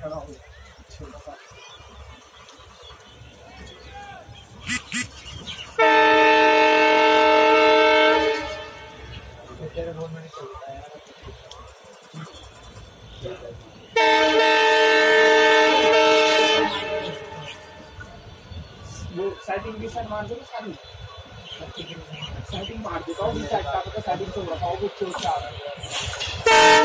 खड़ा हो छोटा सा तेरे 2 मिनट चलता है यार वो सेटिंग भी सर मार दो सारी सेटिंग मार देता हूँ सेट का तो सेटिंग तो रखा हो वो चोट आ रहा है